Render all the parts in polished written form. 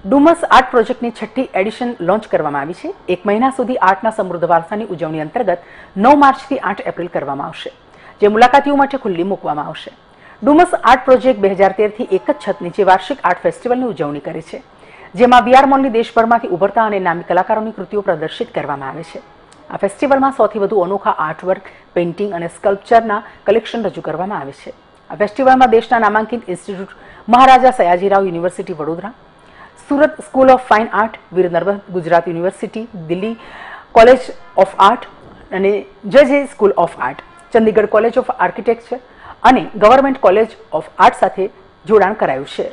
Dumas art प्रोजेक्टની છઠ્ઠી addition launch કરવામાં આવી છે। એક મહિના સુધી આર્ટના સમૃદ્ધ વારસાની ઉજવણી અંતર્ગત 9 માર્ચથી 8 એપ્રિલ કરવામાં આવશે, જે મુલાકાતીઓ માટે ખુલ્લી મૂકવામાં આવશે। ડુમસ આર્ટ પ્રોજેક્ટ 2013થી એક જ છત નીચે વાર્ષિક આર્ટ ફેસ્ટિવલની ઉજવણી કરે છે, જેમાં વીઆર મોલની દેશભરમાંથી ઉભરતા અને નામી કલાકારોની કૃતિઓ પ્રદર્શિત કરવામાં આવે છે। આ ફેસ્ટિવલમાં સૌથી વધુ અનોખા આર્ટવર્ક, પેઇન્ટિંગ અને સ્કલ્પચરના કલેક્શન રજૂ કરવામાં આવે છે। આ ફેસ્ટિવલમાં દેશના નામાંકિત institute Maharaja Sayajirao university Vadodara, Surat school of fine art, Veer Narmad Gujarat university, Delhi college of art અને જે school of art, Chandigarh college of architecture અને ગવર્મેન્ટ કોલેજ ઓફ આર્ટ સાથે જોડાણ કરાયું છે।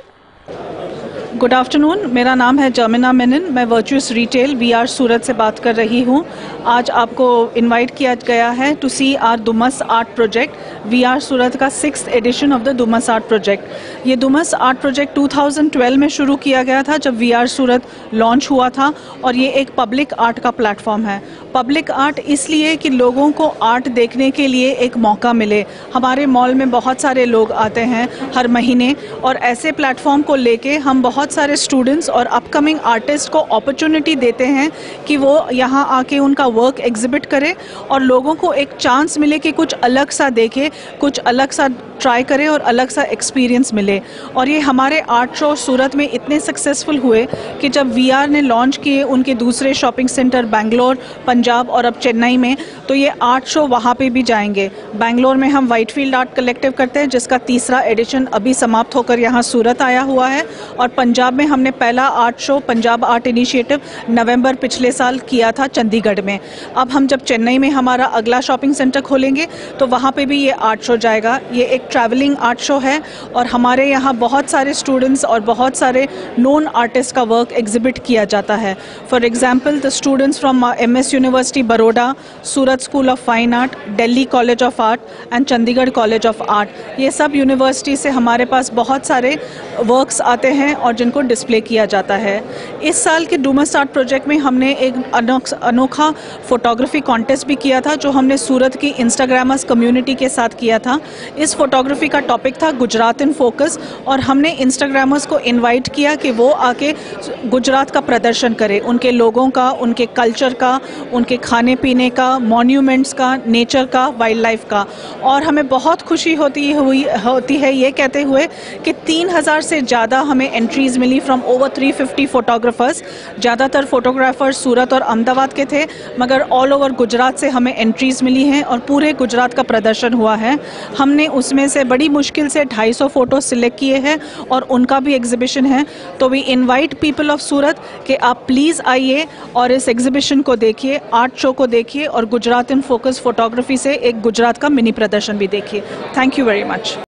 गुड आफ्टरनून, मेरा नाम है जर्मिना मेनन। मैं वर्चुअस रिटेल वीआर सूरत से बात कर रही हूँ। आज आपको इनवाइट किया गया है to see our Dumas art project, VR Surat का 6th edition of the Dumas art project. ये डुमस आर्ट प्रोजेक्ट 2012 में शुरू किया गया था, जब वीआर सूरत लॉन्च हुआ था, और ये एक पब्लिक आर्ट का प्लेटफॉर्म है। पब्लिक आर्ट इसलिए कि लोगों को आर्ट देखने के लिए एक मौका मिले। हमारे मॉल में बहुत सारे लोग आते हैं हर महीने, और ऐसे प्लेटफॉर्म को लेके हम बहुत सारे स्टूडेंट्स और अपकमिंग आर्टिस्ट को अपॉर्चुनिटी देते हैं कि वो यहाँ आके उनका वर्क एग्जिबिट करें और लोगों को एक चांस मिले कि कुछ अलग सा देखे, कुछ अलग सा ट्राई करें और अलग सा एक्सपीरियंस मिले। और ये हमारे आर्ट शो सूरत में इतने सक्सेसफुल हुए कि जब वीआर ने लॉन्च किए उनके दूसरे शॉपिंग सेंटर बेंगलोर, पंजाब और अब चेन्नई में, तो ये आर्ट शो वहाँ पे भी जाएंगे। बेंगलोर में हम वाइटफील्ड आर्ट कलेक्टिव करते हैं, जिसका 3रा एडिशन अभी समाप्त होकर यहाँ सूरत आया हुआ है, और पंजाब में हमने पहला art show Punjab art initiative नवंबर पिछले साल किया था चंडीगढ़ में। अब हम जब चेन्नई में हमारा अगला शॉपिंग सेंटर खोलेंगे तो वहाँ पे भी ये आर्ट शो जाएगा। ये एक ट्रैवलिंग आर्ट शो है, और हमारे यहाँ बहुत सारे स्टूडेंट्स और बहुत सारे नोन आर्टिस्ट का वर्क एग्जिबिट किया जाता है। For example the students from MS university Baroda, Surat school of fine art, Delhi college of art and Chandigarh college of art, ये सब यूनिवर्सिटी से हमारे पास बहुत सारे वर्क्स आते हैं और जिनको डिस्प्ले किया जाता है। इस साल के डुमस आर्ट प्रोजेक्ट में हमने एक अनोखा फोटोग्राफी कॉन्टेस्ट भी किया था, जो हमने सूरत की इंस्टाग्रामर्स कम्युनिटी के साथ किया था। इस फोटोग्राफी का टॉपिक था गुजरात इन फोकस, और हमने इंस्टाग्रामर्स को इनवाइट किया कि वो आके गुजरात का प्रदर्शन करें, उनके लोगों का, उनके कल्चर का, उनके खाने पीने का, मॉन्यूमेंट्स का, नेचर का, वाइल्ड लाइफ का। और हमें बहुत खुशी होती है ये कहते हुए कि 3000 से ज़्यादा हमें एंट्रीज मिली फ्रॉम ओवर 350 फोटोग्राफर्स। ज़्यादातर फोटोग्राफर्स सूरत और अहमदाबाद के थे, मगर ऑल ओवर गुजरात से हमें एंट्रीज मिली हैं, और पूरे गुजरात का प्रदर्शन हुआ है। हमने उसमें से बड़ी मुश्किल से 250 फ़ोटो सिलेक्ट किए हैं, और उनका भी एग्जीबिशन है। तो we invite people of Surat कि आप प्लीज़ आइए और इस एग्जीबिशन को देखिए, आर्ट शो को देखिए, और गुजरात इन फोकस फोटोग्राफी से एक गुजरात का मिनी प्रदर्शन भी देखिए। Thank you very much.